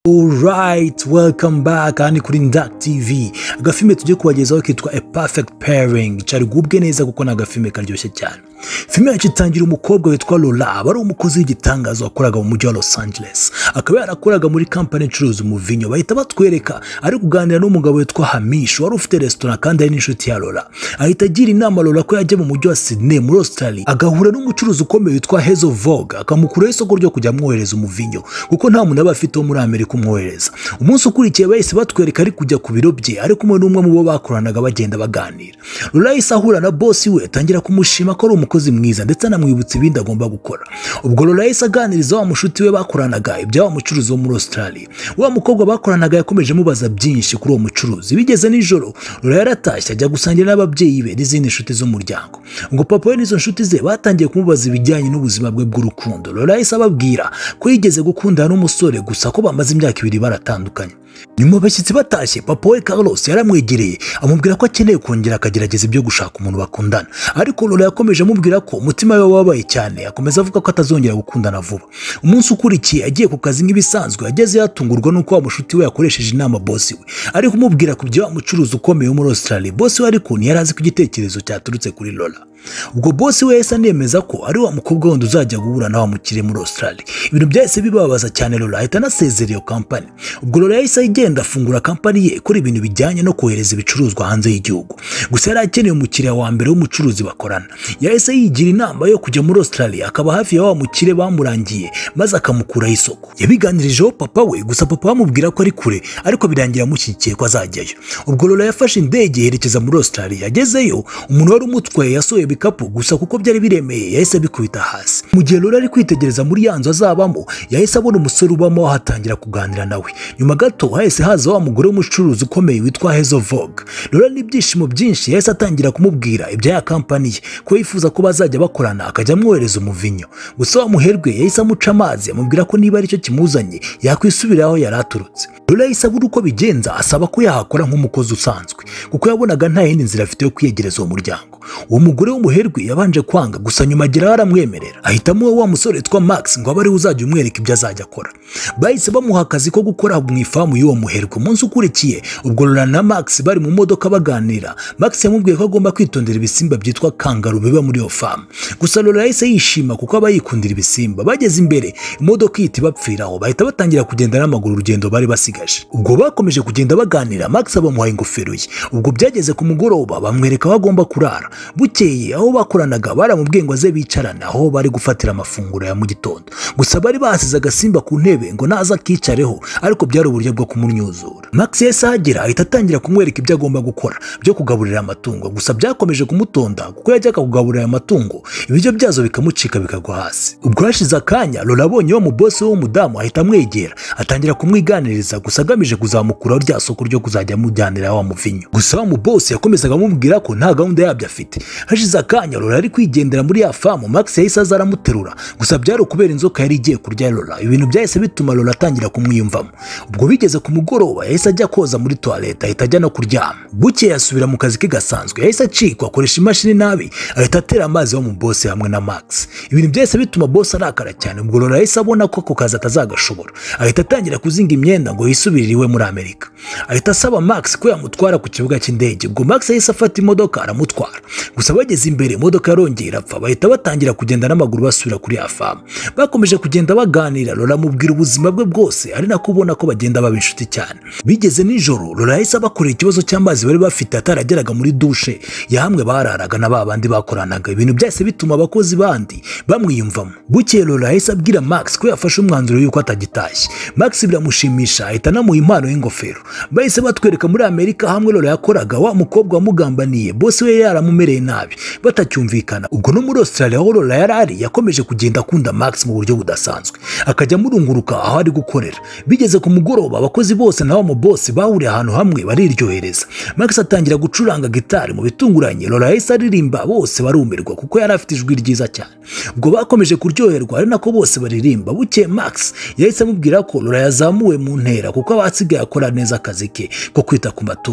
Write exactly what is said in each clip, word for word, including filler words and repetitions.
Alright, welcome back hano kuri Ndak T V. Agafilme tugiye kubagezaho kitwa A Perfect Pairing. Cyari gubwe neza kuko na agafilme karyoshye cyane. Filme yacu itangira umukobwa witwa Lola, bari umukozi w'igitangazo wakoraga mu mujyi wa Los Angeles. Akaba yarakoraga muri company icuruza umuvinyo. Bahita batwereka ari kuganira n'umugabo witwa Hamish, wari ufite restaurant kandi ari n'inshuti ya Lola. Ahita agira inama Lola ko yajya mu mujyi wa Sydney muri Australia, agahura n'umucuruzi ukomeye witwa Hazel Vogue, akamukuraho isoko ryo kujya amwohereza umuvinyo kuko nta muntu aba afite wo muri Amerika umwohereza. Umunsi ukurikiye bahise batwereka ari kujya ku biro bye, ari kumwe n'umwe mu bo bakoranaga bagenda baganira. Lola yahise ahura na boss we, atangira kumushima ko ari umukozi mwiza ndetse anamwibutsa ibindi agomba gukora. Ubwo Lola yahise aganiriza wa mushuti we bakoranaga ibya wa mucuruzi wo muri Australia. Wa mukobwa bakoranaga yakomeje mubaza byinshi kuri uwo mucuruzi. Bigeze nijoro Lola yaratashye ajya gusangira n'ababyeyi be n'izindi nshuti z'umuryango. Ngo papa we n'izo nshuti ze batangiye kumubaza ibijyanye n'ubuzima bwe bw'urukundo. Lola yahise ababwira ko yigeze gukundana n'umusore gusa ko bamaze imyaka ibiri baratandukanye. Nyuma bashyitsi batashye, papa we Carlos yaramwegereye amubwira ko akeneye kongera akagerageza ibyo gushaka umuntu bakundana. Ariko Lola yakomeje amubwira ko umutima we wabaye cyane, akomeza avuga ko atazongera gukundana vuba. Umunsi ukurikiye agiye ku kazi nk'ibisanzwe, ageze yatungurwa nuko wa mushuti we yakoresheje inama boss we, ari kumubwira ku byo umucuruzi ukomeye muri Australia. Boss we ariko ntiyarazi ko igitekerezo cyaturutse kuri Lola. Ubwo boss we yahise anemeza ko ari wa mukobwa wundi uzajya guhura na wa mukire muri Australia. Ibintu byahise bibabaza cyane Lola, ahita anasezera iyo company. Ubwo Lola yahise igenda afungura company ye ikora ibintu bijyanye no kohereza ibicuruzwa hanze y'igihugu. Gusa yari akeneye umukiriya wa mbere w'umucuruzi bakorana. Yahise yigira inama yo kujya muri Australia, akaba hafi ya wa mukire bamurangiye maze akamukuraho isoko. Yabiganirijeho papa we, gusa papa bamubwira ko ari kure, ariko birangira amushyigikiye ko azajyayo. Ubwo Lola yafashe indege yerekeza muri Australia. Agezeyo umuntu wari umutwaye yasohoye bikapu, gusa kuko byari biremeye yahise bikubita hasi. Mu gihe Lola ari kwitegereza muri yanzu azabamo, yahise abona umusore ubamo, ahatangira kuganira nawe. Nyuma gato hahise haza wa mugore w'umucuruzi ukomeye witwa Hazel Vogue. Lola n'ibyishimo byinshi yahise atangira kumubwira ibya ya company ye, ko yifuza ko bazajya bakorana akajya amwohereza umuvinyo. Gusa wa muherwe yahise amuca amazi, amubwira ko niba ari cyo kimuzanye yakwisubiraho aho yari aturutse. Lola yahise abura uko bigenza, asaba ko yahakora nk'umukozi usanzwe kuko yabonaga nta yindi nzira afite yo kwiyegereza uwo muryango. Uwo mugore w'umuherwe yabanje kwanga, gusa nyuma ageraho aramwemerera. Ahitamo wa musore witwa Max ngo abe ari uzajya umwereka ibyo azajya akora. Bahise bamuha akazi ko gukora mu ifamu y'uwo muherwe. Umunsi ukurikiye ubwo Lola na Max bari mu modoka baganira, Max yamubwiye ko agomba kwitondera ibisimba byitwa kangaroo biba muri iyo famu. Gusa Lola yahise yishima kuko aba yikundira ibisimba. Bageze imbere imodoka ihita ibapfiraho, bahita batangira kugenda n'amaguru urugendo bari basigaje. Ubwo bakomeje kugenda baganira, Max abamuhaye ingofero ye. Ubwo byageze ku mugoroba bamwereka aho agomba kurara. Bukeye aho bakoranaga baramubwiye ngo aze bicarana aho bari gufatira amafunguro ya mu gitondo. Gusa bari basize agasimba ku ntebe ngo naza akicareho, ariko byari uburyo bwo kumunyuzura. Max yahise ahagera ahita atangira kumwereka ibyo agomba gukora byo kugaburira amatungo. Gusa byakomeje kumutonda kuko yajyaga kugaburira amatungo ibiryo byazo bikamucika bikagwa hasi. Ubwo hashize akanya Lola abonye wo mu boss we w'umudamu, ahita amwegera atangira kumwiganiriza, gusa agamije kuzamukuraho rya soko ryo kuzajya amujyanira wa muvinyo. Gusa wa mu boss yakomezaga amubwira ko nta gahunda yabyo afite. Hashize akanya Lola ari kwigendera muri ya famu, Max yahise aza aramuterura, gusa byari ukubera inzoka yari igiye kurya Lola. Ibintu byahise bituma Lola atangira kumwiyumvamo. Ubwo bigeze ku mugoroba yahise ajya koza muri toilette, ahita ajya no kuryama. Bukeye yasubira mu kazi ke gasanzwe, yahise acikwa akoresha imashini nabi, ahita atera amazi wo mu boss hamwe na Max. Ibintu byahise bituma boss arakara cyane. Ubwo Lola yahise abona ko ako kazi atazagashobora, ahita atangira kuzinga imyenda ngo yisubirire iwe muri Amerika. Ahita asaba Max ko yamutwara ku kibuga cy'indege. Ubwo Max yahise afata imodoka aramutwara, gusa bageze imbere imodoka yarongera apfa. Bahita batangira kugenda n'amaguru basubira kuri ya famu. Bakomeje kugenda baganira, Lola amubwira ubuzima bwe bwose, ari nako ubona ko bagenda baba inshuti cyane. Bigeze nijoro Lola yahise abakorera ikibazo cy'amazi bari bafite atarageraga muri dushe ya hamwe bararaga na babandi bakoranaga. Ibintu byahise bituma abakozi bandi bamwiyumvamo. Bukeye Lola yahise abwira Max ko yafashe umwanzuro yuko atagitashye. Max biramushimisha, ahita anamuha impano y'ingofero. Bahise batwereka muri Amerika hamwe Lola yakoraga, wa mukobwa wamugambaniye boss we yaramumereye nabi batacyumvikana. Ubwo no muri Australia aho Lola yarari yakomeje kugenda akunda Max mu buryo budasanzwe, akajya murunguruka aho ari gukorera. Bigeze ku mugoroba abakozi bose na wa mu boss bahuriye ahantu hamwe bariryohereza. Max atangira gucuranga gitari mu bitunguranye. Lola yahise aririmba, bose barumirwa kuko yari afite ijwi ryiza cyane. Ubwo bakomeje kuryoherwa ari nako bose baririmba. Bukeye Max yahise amubwira ko Lola yazamuwe mu ntera kuko abasigaye akora neza akazi ke ko kwita ku matungo.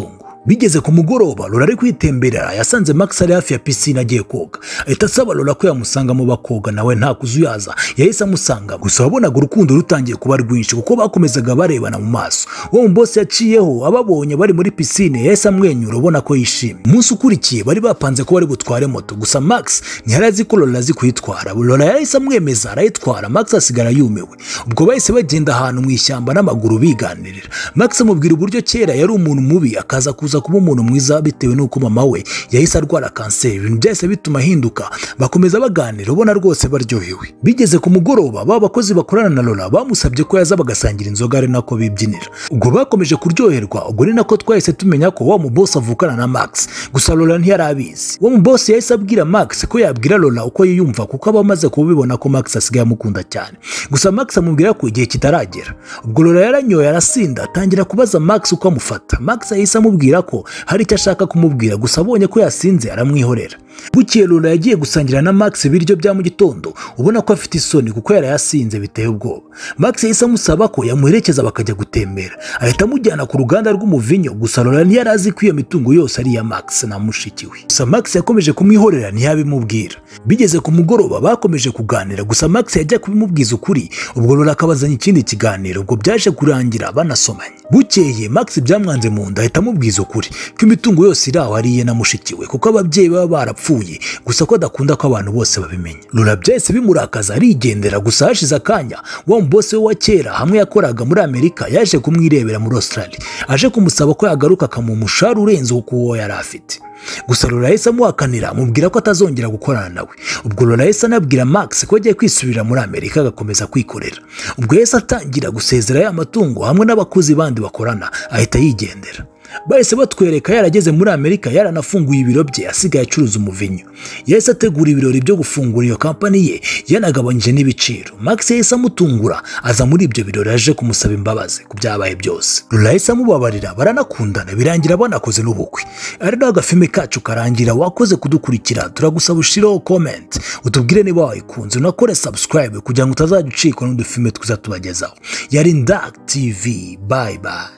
Bigeze ku mugoroba Lola ari kwitemberera yasanze Max ari hafi ya pisine agiye koga. Ahita asaba Lola ko yamusanga mu bakoga nawe nta kuzuyaza. Yahise amusanga gusa wabonaga urukundo rutangiye kuba rwinshi kuko bakomezaga barebana mu maso. Uwo mu boss yaciyeho ababonye bari muri pisine yahise amwenyura ubona ko yishimye. Umunsi ukurikiye bari bapanze ko bari butware moto gusa Max ntiyarazi ko Lola azi kuyitwara. Lola yahise amwemeza arayitwara Max asigara yumiwe. Ubwo bahise bagenda ahantu mu ishyamba n'amaguru biganirira. Max amubwira uburyo kera yari umuntu mubi akaza kuza kuba umuntu mwiza bitewe nuko mama we yahise arwara kanseri. Ibintu byose bituma hinduka bakomeza baganira ubona rwose baryohewe. Bigeze ku mugoroba ba bakozi bakorana na Lola bamusabye ko yaza bagasangira inzoga ari nako bibyinira. Ubwo bakomeje kuryoherwa ubwo ni nako twahise tumenya ko wa mu boss avukana na Max gusa Lola ntiyarabizi. Wa mu boss yahise abwira Max ko yabwira Lola uko yiyumva kuko abamaze kubibona ko Max asigaye amukunda cyane. Gusa Max amubwira ko igihe kitaragera. Ubwo Lola yaranyoye arasinda atangira kubaza Max uko amufata. Max yahise amubwira ko hari icyo ashaka kumubwira gusa abonye ko yasinze aramwihorera. Bukeye Lola yagiye gusangira na Max ibiryo bya mu gitondo ubona ko afite isoni kuko yarayasinze biteye ubwoba. Max yahise amusaba ko yamuherekeza bakajya gutembera. Ahita amujyana ku ruganda rw'umuvinyo gusa Lola ntiyarazi ko iyo mitungo yose ari iya Max na mushiki we. Gusa Max yakomeje kumwihorera ntiyabimubwira. Bigeze ku mugoroba bakomeje kuganira gusa Max yajya kubimubwiza ukuri ubwo Lola akabazanya ikindi kiganiro ubwo byaje kurangira banasomanye. Bukeye Max byamwanze mu nda ahita amubwiza ukuri ko imitungo yose iri aho ariye na mushiki we kuko ababyeyi baba barapfuye gusa ko adakunda ko abantu bose babimenya. Lola byahise bimurakaza arigendera gusa hashize akanya wa boss we wa kera hamwe yakoraga muri Amerika yaje kumwirebera muri Australia aje kumusaba ko yagaruka akamumusharu urenze uko uwo yari afite. Gusa Lola yahise amuhakanira amubwira ko atazongera gukorana nawe. Ubwo Lola yahise anabwira Max ko agiye kwisubira muri Amerika agakomeza kwikorera. Ubwo yahise atangira gusezera ya matungo hamwe n'abakozi bandi bakorana ahita yigendera. Bahise batwereka yarageze muri Amerika yaranafunguye ibiro bye asigaye acuruza umuvinyo. Yahise ategura ibirori byo gufungura iyo kampani ye yanagabanyije n'ibiciro. Max yahise amutungura aza muri ibyo birori aje kumusaba imbabazi ku byabaye byose. Lola yahise amubabarira baranakundana birangira banakoze n'ubukwe. Ari naho agafilme kacu karangira. Wakoze kudukurikira turagusaba ushireho comment utubwire niba wayikunze unakore subscribe kugira ngo utazajya ucikwa n'udufilme twiza tubagezaho. Yari Ndak T V. Bye bye.